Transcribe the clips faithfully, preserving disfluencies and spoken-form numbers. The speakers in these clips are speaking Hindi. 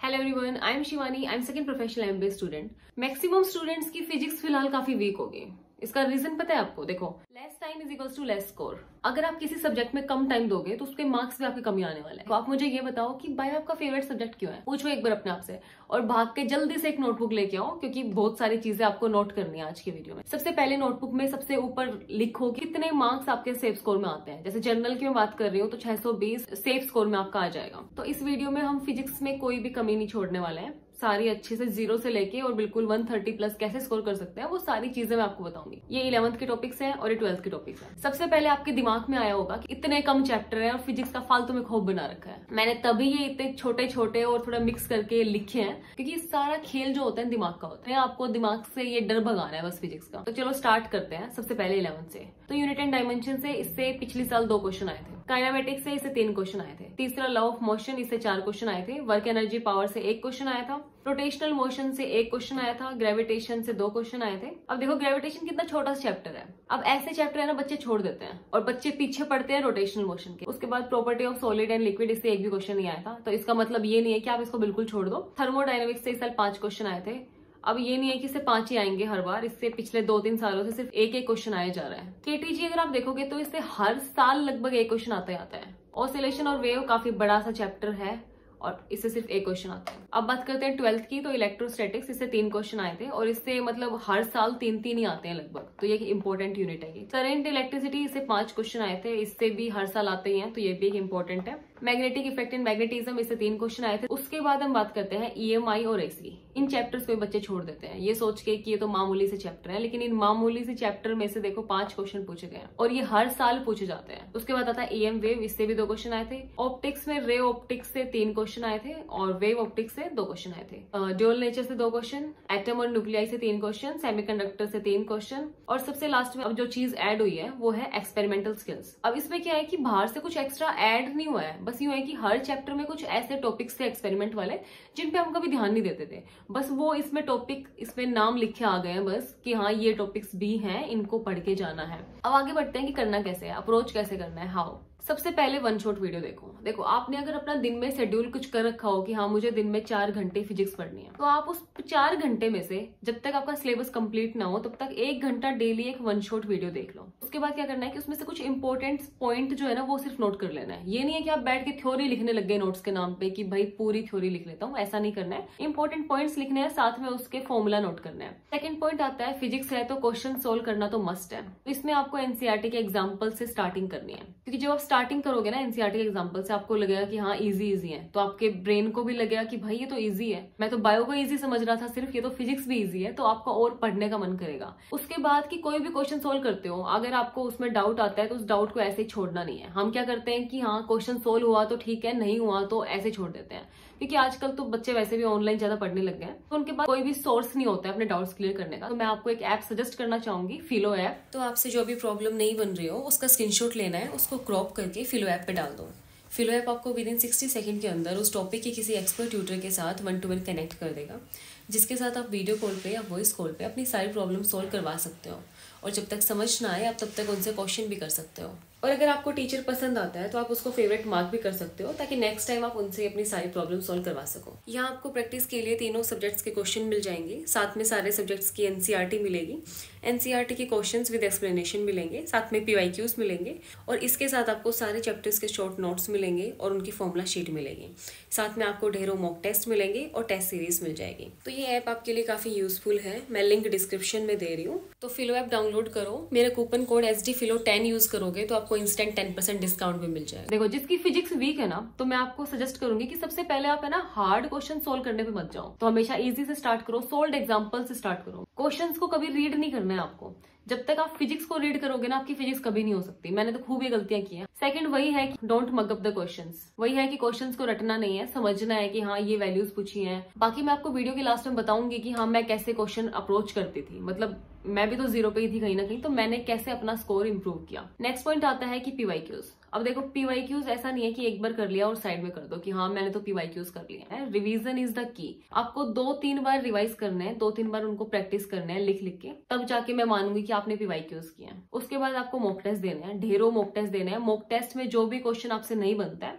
Hello everyone, I am Shivani. I am second professional MBA student. Maximum students की फिजिक्स फिलहाल काफी वीक हो गई। इसका रीजन पता है आपको? देखो, less time is equals to less score. अगर आप किसी सब्जेक्ट में कम टाइम दोगे तो उसके मार्क्स में आपकी कमी आने वाला है। तो आप मुझे ये बताओ कि बायो आपका फेवरेट सब्जेक्ट क्यों है? पूछो एक बार अपने आप से और भाग के जल्दी से एक नोटबुक लेके आओ, क्योंकि बहुत सारी चीजें आपको नोट करनी है आज की वीडियो में। सबसे पहले नोटबुक में सबसे ऊपर लिखो कितने मार्क्स आपके सेफ स्कोर में आते हैं। जैसे जनरल की मैं बात कर रही हूँ तो छह सौ बीस सेफ स्कोर में आपका आ जाएगा। तो इस वीडियो में हम फिजिक्स में कोई भी कमी नहीं छोड़ने वाले हैं। सारी अच्छे से जीरो से लेके और बिल्कुल एक सौ तीस प्लस कैसे स्कोर कर सकते हैं वो सारी चीजें मैं आपको बताऊंगी। ये इलेवंथ के टॉपिक्स हैं और ये ट्वेल्थ के टॉपिक्स हैं। सबसे पहले आपके दिमाग में आया होगा कि इतने कम चैप्टर हैं और फिजिक्स का फालतू में खौफ बना रखा है। मैंने तभी ये इतने छोटे छोटे और थोड़ा मिक्स करके लिखे हैं, क्योंकि सारा खेल जो होता है दिमाग का होता है। आपको दिमाग से ये डर भगाना है बस फिजिक्स का। तो चलो स्टार्ट करते हैं। सबसे पहले इलेवंथ से। तो यूनिट एंड डायमेंशन से इससे पिछले साल दो क्वेश्चन आए थे। काइनेमेटिक्स से इसे तीन क्वेश्चन आए थे। तीसरा लॉ ऑफ मोशन, इससे चार क्वेश्चन आए थे। वर्क एनर्जी पावर से एक क्वेश्चन आया था। रोटेशनल मोशन से एक क्वेश्चन आया था। ग्रेविटेशन से दो क्वेश्चन आए थे। अब देखो ग्रेविटेशन कितना छोटा सा चैप्टर है। अब ऐसे चैप्टर है ना बच्चे छोड़ देते हैं और बच्चे पीछे पड़ते हैं रोटेशनल मोशन के। उसके बाद property of solid and liquid, इससे एक भी क्वेश्चन नहीं आया था। तो इसका मतलब ये नहीं है कि आप इसको बिल्कुल छोड़ दो। थर्मोडायनेमिक्स से इस साल पांच क्वेश्चन आए थे। अब ये नहीं है कि इससे पांच ही आएंगे हर बार। इससे पिछले दो तीन सालों से सिर्फ एक एक क्वेश्चन आया जा रहा है। केटीजी अगर आप देखोगे तो इससे हर साल लगभग एक क्वेश्चन आता ही आता है। ऑसिलेशन और वेव काफी बड़ा सा चैप्टर है और इससे सिर्फ एक क्वेश्चन आता है। अब बात करते हैं ट्वेल्थ की। तो इलेक्ट्रोस्टैटिक्स, इससे तीन क्वेश्चन आए थे और इससे मतलब हर साल तीन तीन ही आते हैं लगभग। तो ये इंपॉर्टेंट यूनिट है। करंट इलेक्ट्रिसिटी, इससे पांच क्वेश्चन आए थे। इससे भी हर साल आते ही हैं, तो ये भी एक इंपॉर्टेंट है। मैग्नेटिक इफेक्ट एंड मैग्नेटिज्म, इससे तीन क्वेश्चन आए थे। उसके बाद हम बात करते हैं ईएमआई और एसी। इन चैप्टर्स को बच्चे छोड़ देते हैं ये सोच के कि ये तो मामूली से चैप्टर है, लेकिन इन मामूली से चैप्टर में से देखो पांच क्वेश्चन पूछे गए हैं और ये हर साल पूछे जाते हैं। उसके बाद आता है ईएम वेव, इससे भी दो क्वेश्चन आए थे। ऑप्टिक्स में रे ऑप्टिक्स से तीन क्वेश्चन आए थे और वेव ऑप्टिक्स से दो क्वेश्चन आए थे। ड्यूअल नेचर से दो क्वेश्चन, एटम और न्यूक्लियाई से तीन क्वेश्चन, सेमीकंडक्टर से तीन क्वेश्चन और सबसे लास्ट में अब जो चीज ऐड हुई है वो है एक्सपेरिमेंटल स्किल्स। अब इसमें क्या है कि बाहर से कुछ एक्स्ट्रा ऐड नहीं हुआ है, बस यूं है कि हर चैप्टर में कुछ ऐसे टॉपिक्स थे एक्सपेरिमेंट वाले जिन पे हम कभी ध्यान नहीं देते थे। बस वो इसमें टॉपिक, इसमें नाम लिखे आ गए हैं बस कि हाँ ये टॉपिक्स भी हैं, इनको पढ़ के जाना है। अब आगे बढ़ते हैं कि करना कैसे है, अप्रोच कैसे करना है, हाउ। सबसे पहले वन शॉट वीडियो देखो। देखो आपने अगर अपना दिन में शेड्यूल कुछ कर रखा हो कि हाँ मुझे दिन में चार घंटे फिजिक्स पढ़नी है, तो आप उस चार घंटे में से जब तक आपका सिलेबस कंप्लीट ना हो तब तक एक घंटा डेली एक वन शॉट वीडियो देख लो। उसके बाद क्या करना है कि उसमें से कुछ इंपॉर्टेंट पॉइंट जो है ना वो सिर्फ नोट कर लेना है। ये नहीं है कि आप बैठ के थ्योरी लिखने लग गए नोट्स के नाम पे कि भाई पूरी थ्योरी लिख लेता हूँ, ऐसा नहीं करना है। इंपॉर्टेंट पॉइंट्स लिखने हैं, साथ में उसके फॉर्मूला नोट करना है। सेकंड पॉइंट आता है फिजिक्स है तो क्वेश्चन सोल्व करना तो मस्ट है। इसमें आपको एनसीईआरटी के एग्जाम्पल से स्टार्टिंग करनी है, क्योंकि जब आप स्टार्टिंग करोगे ना एनसीईआरटी के एग्जांपल से आपको लगेगा कि हाँ इजी इजी है, तो आपके ब्रेन को भी लगेगा कि भाई ये तो इजी है, मैं तो बायो को इजी समझ रहा था सिर्फ, ये तो फिजिक्स भी इजी है, तो आपको और पढ़ने का मन करेगा। उसके बाद कि कोई भी क्वेश्चन सोल्व करते हो, अगर आपको उसमें डाउट आता है तो उस डाउट को ऐसे ही छोड़ना नहीं है। हम क्या करते हैं कि हाँ क्वेश्चन सोल्व हुआ तो ठीक है, नहीं हुआ तो ऐसे छोड़ देते हैं, क्योंकि आजकल तो बच्चे वैसे भी ऑनलाइन ज्यादा पढ़ने लग गए हैं, तो उनके पास कोई भी सोर्स नहीं होता है अपने डाउट्स क्लियर करने का। तो मैं आपको एक ऐप सजेस्ट करना चाहूंगी, फिलो ऐप। तो आपसे जो भी प्रॉब्लम नहीं बन रही हो उसका स्क्रीनशॉट लेना है, उसको क्रॉप करके फिलो ऐप पे डाल दो। फिलो ऐप आपको विद इन सिक्सटी सेकंड के अंदर उस टॉपिक के किसी एक्सपर्ट ट्यूटर के साथ वन टू वन कनेक्ट कर देगा, जिसके साथ आप वीडियो कॉल पे या वॉइस कॉल पे अपनी सारी प्रॉब्लम सोल्व करवा सकते हो। और जब तक समझ ना आए आप तब तक उनसे क्वेश्चन भी कर सकते हो। और अगर आपको टीचर पसंद आता है तो आप उसको फेवरेट मार्क भी कर सकते हो, ताकि नेक्स्ट टाइम आप उनसे अपनी सारी प्रॉब्लम सॉल्व करवा सको। यहाँ आपको प्रैक्टिस के लिए तीनों सब्जेक्ट्स के क्वेश्चन मिल जाएंगे, साथ में सारे सब्जेक्ट्स की एनसीईआरटी मिलेगी, एनसीईआरटी के क्वेश्चंस विद एक्सप्लेनेशन मिलेंगे, साथ में पीवाईक्यूज मिलेंगे और इसके साथ आपको सारे चैप्टर्स के शॉर्ट नोट्स मिलेंगे और उनकी फॉर्मूला शीट मिलेगी। साथ में आपको ढेरों मॉक टेस्ट मिलेंगे और टेस्ट सीरीज मिल जाएगी। तो ये ऐप आपके लिए काफी यूजफुल है, मैं लिंक डिस्क्रिप्शन में दे रही हूँ। तो फिलो ऐप डाउनलोड करो, मेरा coupon code S D Filo ten use करोगे तो आपको इंस्टेंट टेन परसेंट डिस्काउंट भी मिल जाएगा। देखो जिसकी फिजिक्स वीक है ना, तो मैं आपको सजेस्ट करूंगी कि सबसे पहले आप है ना हार्ड क्वेश्चन सोल्व करने पे मत जाओ। तो हमेशा इजी से स्टार्ट करो, सोल्व एग्जांपल से स्टार्ट करो। क्वेश्चंस को कभी रीड नहीं करना है आपको। जब तक आप फिजिक्स को रीड करोगे ना आपकी फिजिक्स कभी नहीं हो सकती। मैंने तो खूब ये गलतियां की हैं। सेकंड वही है कि don't mug up the questions. वही है कि क्वेश्चंस को रटना नहीं है, समझना है कि हाँ ये वैल्यूज पूछी हैं। बाकी मैं आपको वीडियो के लास्ट में बताऊंगी कि हाँ मैं कैसे क्वेश्चन अप्रोच करती थी, मतलब मैं भी तो जीरो पे ही थी कहीं ना कहीं, तो मैंने कैसे अपना स्कोर इंप्रूव किया। नेक्स्ट पॉइंट आता है कि पीवाईक्यूज। अब देखो पीवाईक्यूज ऐसा नहीं है कि एक बार कर लिया और साइड में कर दो कि हाँ मैंने तो पीवाईक्यूज कर लिया है। Revision is the key. आपको दो तीन बार रिवाइज करना है, दो तीन बार उनको प्रैक्टिस करना है लिख लिख के, तब जाके मैं मानूंगी कि आपने पीवाईक्यूज किया है। उसके बाद आपको मॉक टेस्ट देने हैं, ढेरों मॉक टेस्ट देने हैं। मॉक टेस्ट में जो भी क्वेश्चन आपसे नहीं बनता है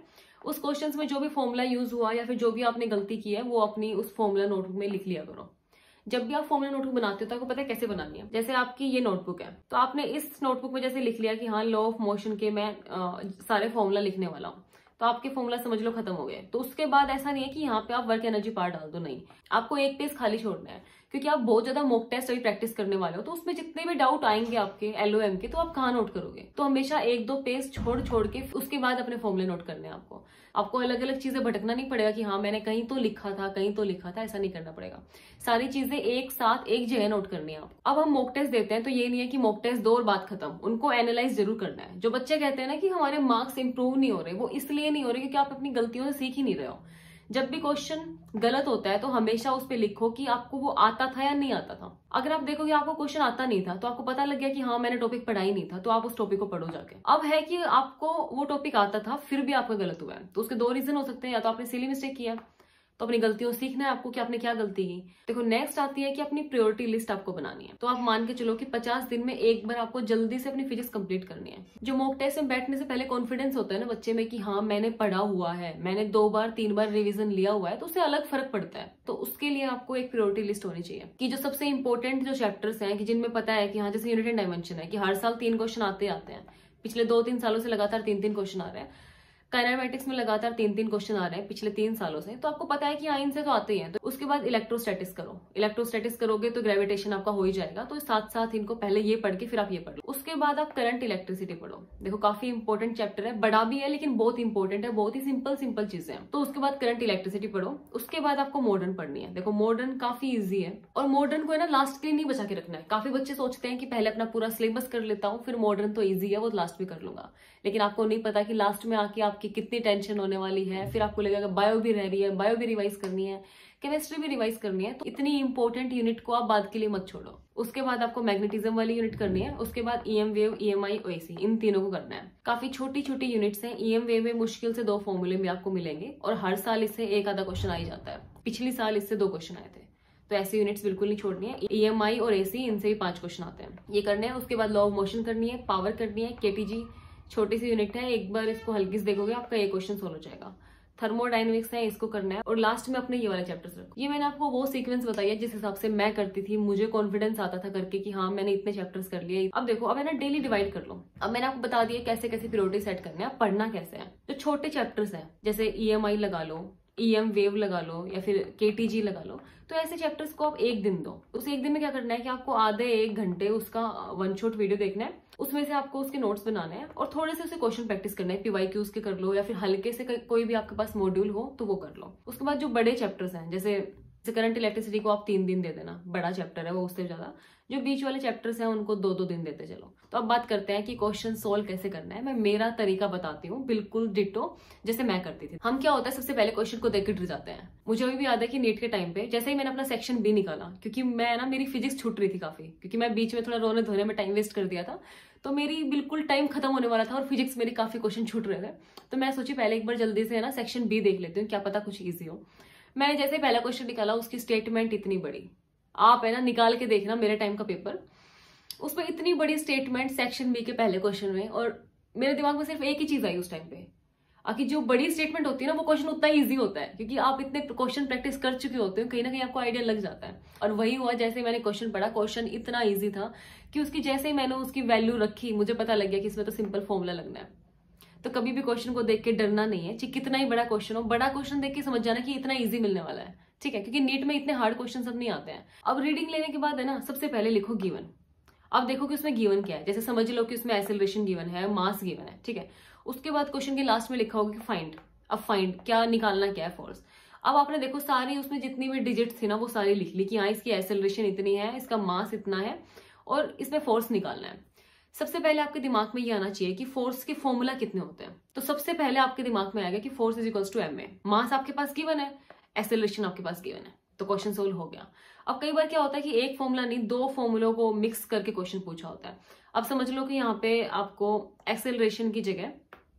उस क्वेश्चंस में जो भी फॉर्मूला यूज हुआ या फिर जो भी आपने गलती की है वो अपनी उस फॉर्मूला नोटबुक में लिख लिया करो। जब भी आप फॉर्मूला नोटबुक बनाते हो तो आपको पता है कैसे बनानी है। जैसे आपकी ये नोटबुक है तो आपने इस नोटबुक में जैसे लिख लिया कि हाँ लॉ ऑफ मोशन के मैं आ, सारे फॉर्मूला लिखने वाला हूँ, तो आपके फॉर्मूला समझ लो खत्म हो गए। तो उसके बाद ऐसा नहीं है कि यहाँ पे आप वर्क एनर्जी पार्ट डाल दो, नहीं, आपको एक पेज खाली छोड़ना है, क्योंकि आप बहुत ज्यादा मॉक टेस्ट अभी प्रैक्टिस करने वाले हो, तो उसमें जितने भी डाउट आएंगे आपके एलओएम के, तो आप कहाँ नोट करोगे। तो हमेशा एक दो पेज छोड़ छोड़ के उसके बाद अपने फॉर्मूले नोट करने हैं आपको। आपको अलग अलग चीजें भटकना नहीं पड़ेगा कि हाँ मैंने कहीं तो लिखा था कहीं तो लिखा था, ऐसा नहीं करना पड़ेगा। सारी चीजें एक साथ एक जगह नोट करनी है आप। अब हम मॉक टेस्ट देते हैं तो ये नहीं है कि मॉक टेस्ट दो और बात खत्म, उनको एनालाइज जरूर करना है। जो बच्चे कहते हैं ना कि हमारे मार्क्स इंप्रूव नहीं हो रहे, वो इसलिए नहीं हो रहे क्योंकि आप अपनी गलतियों से सीख ही नहीं रहे हो। जब भी क्वेश्चन गलत होता है तो हमेशा उस पे लिखो कि आपको वो आता था या नहीं आता था। अगर आप देखो कि आपको क्वेश्चन आता नहीं था तो आपको पता लग गया कि हाँ मैंने टॉपिक पढ़ा ही नहीं था, तो आप उस टॉपिक को पढ़ो जाके। अब है कि आपको वो टॉपिक आता था फिर भी आपका गलत हुआ है, तो उसके दो रीजन हो सकते हैं, या तो आपने सिली मिस्टेक किया, तो अपनी गलतियों से सीखना है आपको कि आपने क्या गलती की। देखो नेक्स्ट आती है कि अपनी प्रायोरिटी लिस्ट आपको बनानी है। तो आप मान के चलो कि पचास दिन में एक बार आपको जल्दी से अपनी फिजिक्स कंप्लीट करनी है। जो मॉक टेस्ट में बैठने से पहले कॉन्फिडेंस होता है ना बच्चे में कि हाँ मैंने पढ़ा हुआ है, मैंने दो बार तीन बार रिविजन लिया हुआ है, तो उससे अलग फर्क पड़ता है। तो उसके लिए आपको एक प्रायोरिटी लिस्ट होनी चाहिए कि जो सबसे इंपॉर्टेंट जो चैप्टर्स हैं कि जिनमें पता है कि हाँ जैसे यूनिट एंड डायमेंशन है कि हर साल तीन क्वेश्चन आते आते हैं, पिछले दो तीन सालों से लगातार तीन तीन क्वेश्चन आ रहे हैं, काइनेमैटिक्स में लगातार तीन तीन क्वेश्चन आ रहे हैं पिछले तीन सालों से, तो आपको पता है कि हाँ इनसे तो आते ही हैं। तो उसके बाद इलेक्ट्रोस्टैटिक्स करो, इलेक्ट्रोस्टैटिक्स करोगे तो ग्रेविटेशन आपका हो ही जाएगा, तो साथ साथ इनको पहले ये पढ़ के फिर आप ये पढ़ लो। उसके बाद आप करंट इलेक्ट्रिसिटी पढ़ो। देखो काफी इंपॉर्टेंट चैप्टर है, बड़ा भी है लेकिन बहुत इंपॉर्टेंट है, बहुत ही सिंपल सिंपल चीजें हैं। तो उसके बाद करंट इलेक्ट्रिसिटी पढ़ो। उसके बाद आपको मॉडर्न पढ़नी है। देखो मॉडर्न काफी ईजी है, और मॉडर्न को है ना लास्ट के लिए नहीं बचा के रखना है। काफी बच्चे सोचते हैं कि पहले अपना पूरा सिलेबस कर लेता हूँ फिर मॉडर्न तो ईजी है वो लास्ट में कर लूंगा, लेकिन आपको नहीं पता कि लास्ट में आके आपकी कितनी टेंशन होने वाली है। फिर आपको लगेगा बायो भी रह रही है, बायो भी रिवाइज करनी है, केमिस्ट्री भी रिवाइज करनी है, तो इतनी इंपॉर्टेंट यूनिट को आप बाद के लिए मत छोड़ो। उसके बाद आपको मैग्नेटिज्म वाली यूनिट करनी है। उसके बाद ईएम वेव, ईएमआई, ओएसी, इन तीनों को करना है। काफी छोटी छोटी यूनिट्स हैं। ईएम वेव में मुश्किल से दो फॉर्मूले में आपको मिलेंगे, और हर साल इससे एक आधा क्वेश्चन आ ही जाता है। पिछली साल इससे दो क्वेश्चन आए थे, तो ऐसी यूनिट्स बिल्कुल नहीं छोड़नी है। ईएमआई और एसी इनसे भी पांच क्वेश्चन आते हैं, ये करने हैं। उसके बाद लॉ ऑफ मोशन करनी है, पावर करनी है, केटीजी छोटी सी यूनिट है, एक बार इसको हल्की से देखोगे आपका ये क्वेश्चन सोल्व हो जाएगा। थर्मोडायनेमिक्स है, इसको करना है, और लास्ट में अपने ये वाले चैप्टर्स रखो। ये मैंने आपको वो सीक्वेंस बताई है जिस हिसाब से मैं करती थी, मुझे कॉन्फिडेंस आता था करके कि हाँ मैंने इतने चैप्टर्स कर लिए। अब देखो अब है ना डेली डिवाइड कर लो। अब मैंने आपको बता दिया कैसे कैसे प्रायोरिटी सेट करने हैं, पढ़ना कैसे है। जो छोटे चैप्टर्स हैं जैसे ईएमआई लगा लो, ईएम वेव लगा लो, या फिर केटीजी लगा लो, तो ऐसे चैप्टर्स को आप एक दिन दो। उस एक दिन में क्या करना है कि आपको आधे एक घंटे उसका वन शॉट वीडियो देखना है, उसमें से आपको उसके नोट्स बनाने हैं, और थोड़े से उसे क्वेश्चन प्रैक्टिस करना है। पीवाईक्यूज के कर लो, या फिर हल्के से कोई भी आपके पास मॉड्यूल हो तो वो कर लो। उसके बाद जो बड़े चैप्टर्स हैं जैसे करंट इलेक्ट्रिसिटी को आप तीन दिन दे देना, बड़ा चैप्टर है वो, उससे ज्यादा जो बीच वाले चैप्टर्स हैं उनको दो दो दिन देते चलो। तो अब बात करते हैं कि क्वेश्चन सोल्व कैसे करना है। मैं मेरा तरीका बताती हूँ, बिल्कुल डिटो जैसे मैं करती थी। हम क्या होता है सबसे पहले क्वेश्चन को देख के डर जाते हैं। मुझे अभी भी याद है कि नीट के टाइम पे जैसे ही मैंने अपना सेक्शन बी निकाला, क्योंकि मैं ना मेरी फिजिक्स छूट रही थी काफी, क्योंकि मैं बीच में थोड़ा रोने धोने में टाइम वेस्ट कर दिया था, तो मेरी बिल्कुल टाइम खत्म होने वाला था और फिजिक्स मेरी काफी क्वेश्चन छूट रहे थे। तो मैं सोची पहले एक बार जल्दी से है ना सेक्शन बी देख लेती हूँ, क्या पता कुछ ईजी हो। मैंने जैसे पहला क्वेश्चन निकाला, उसकी स्टेटमेंट इतनी बड़ी, आप है ना निकाल के देखना मेरे टाइम का पेपर, उसमें इतनी बड़ी स्टेटमेंट सेक्शन बी के पहले क्वेश्चन में, और मेरे दिमाग में सिर्फ एक ही चीज आई उस टाइम पे, आखिर जो बड़ी स्टेटमेंट होती है ना वो क्वेश्चन उतना इजी होता है, क्योंकि आप इतने क्वेश्चन प्रैक्टिस कर चुके होते हो, कहीं ना कहीं आपको आइडिया लग जाता है। और वही हुआ, जैसे मैंने क्वेश्चन पढ़ा, क्वेश्चन इतना इजी था कि उसकी जैसे ही मैंने उसकी वैल्यू रखी, मुझे पता लग गया कि इसमें तो सिंपल फॉर्मूला लगना है। तो कभी भी क्वेश्चन को देख के डरना नहीं है, चाहे कितना ही बड़ा क्वेश्चन हो, बड़ा क्वेश्चन देख के समझ जाना कि इतना ईजी मिलने वाला है, ठीक है, क्योंकि नीट में इतने हार्ड क्वेश्चन सब नहीं आते हैं। अब रीडिंग लेने के बाद है ना सबसे पहले लिखो गिवन। अब देखो कि उसमें गिवन क्या है, जैसे समझ लो कि उसमें एक्सेलरेशन गिवन है, मास गिवन है, ठीक है। उसके बाद क्वेश्चन के लास्ट में लिखा होगा कि फाइंड। अब फाइंड क्या निकालना, क्या है, फोर्स। अब आपने देखो सारी उसमें जितनी भी डिजिट्स थी ना वो सारी लिख ली कि हाँ इसकी एक्सेलरेशन इतनी है, इसका मास इतना है, और इसमें फोर्स निकालना है। सबसे पहले आपके दिमाग में ये आना चाहिए कि फोर्स के फॉर्मूला कितने होते हैं। तो सबसे पहले आपके दिमाग में आएगा कि force is equals to M A. Mass आपके पास गिवन है, एक्सेलरेशन आपके पास गिवन है, तो क्वेश्चन सोल्व हो गया। अब कई बार क्या होता है कि एक फॉर्मूला नहीं, दो फॉर्मूलों को मिक्स करके क्वेश्चन पूछा होता है। अब समझ लो कि यहाँ पे आपको एक्सेलरेशन की जगह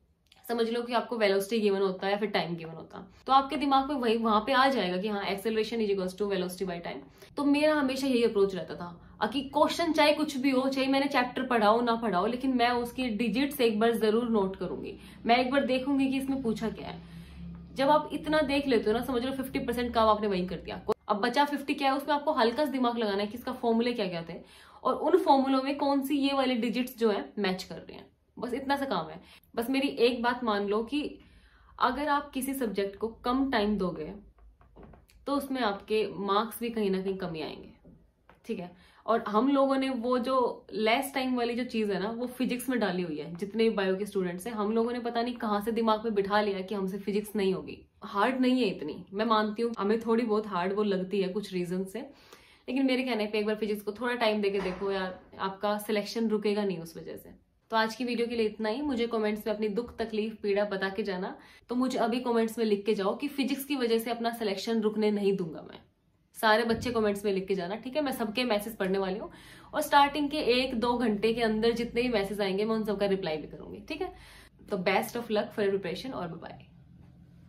समझ लो कि आपको वेलोसिटी गिवन होता है या फिर टाइम गिवन होता, तो आपके दिमाग में वही वहां पे आ जाएगा कि हाँ acceleration is equals to velocity by time. तो मेरा हमेशा यही अप्रोच रहता था कि क्वेश्चन चाहे कुछ भी हो, चाहे मैंने चैप्टर पढ़ाओ ना पढ़ाओ, लेकिन मैं उसकी डिजिट्स एक बार जरूर नोट करूंगी, मैं एक बार देखूंगी कि इसमें पूछा क्या है। जब आप इतना देख लेते हो ना, समझ लो फिफ्टी परसेंट काम आपने वही कर दिया। अब बचा फिफ्टी क्या है, उसमें आपको हल्का सा दिमाग लगाना है कि इसका फॉर्मूले क्या क्या थे और उन फॉर्मूलों में कौन सी ये वाले डिजिट्स जो है मैच कर रहे हैं। बस इतना सा काम है। बस मेरी एक बात मान लो कि अगर आप किसी सब्जेक्ट को कम टाइम दोगे तो उसमें आपके मार्क्स भी कहीं ना कहीं कमी आएंगे, ठीक है। और हम लोगों ने वो जो लेस टाइम वाली जो चीज है ना, वो फिजिक्स में डाली हुई है। जितने भी बायो के स्टूडेंट्स हैं, हम लोगों ने पता नहीं कहाँ से दिमाग में बिठा लिया कि हमसे फिजिक्स नहीं होगी। हार्ड नहीं है इतनी, मैं मानती हूँ हमें थोड़ी बहुत हार्ड वो लगती है कुछ रीजन से, लेकिन मेरे कहने पे एक बार फिजिक्स को थोड़ा टाइम देके देखो यार, आपका सिलेक्शन रुकेगा नहीं उस वजह से। तो आज की वीडियो के लिए इतना ही। मुझे कमेंट्स में अपनी दुख तकलीफ पीड़ा बता के जाना। तो मुझे अभी कमेंट्स में लिख के जाओ कि फिजिक्स की वजह से अपना सिलेक्शन रुकने नहीं दूंगा मैं। सारे बच्चे कमेंट्स में लिख के जाना, ठीक है। मैं सबके मैसेज पढ़ने वाली हूँ और स्टार्टिंग के एक दो घंटे के अंदर जितने भी मैसेज आएंगे मैं उन सबका रिप्लाई भी करूंगी, ठीक है। तो best of luck for preparation और बाय बाय।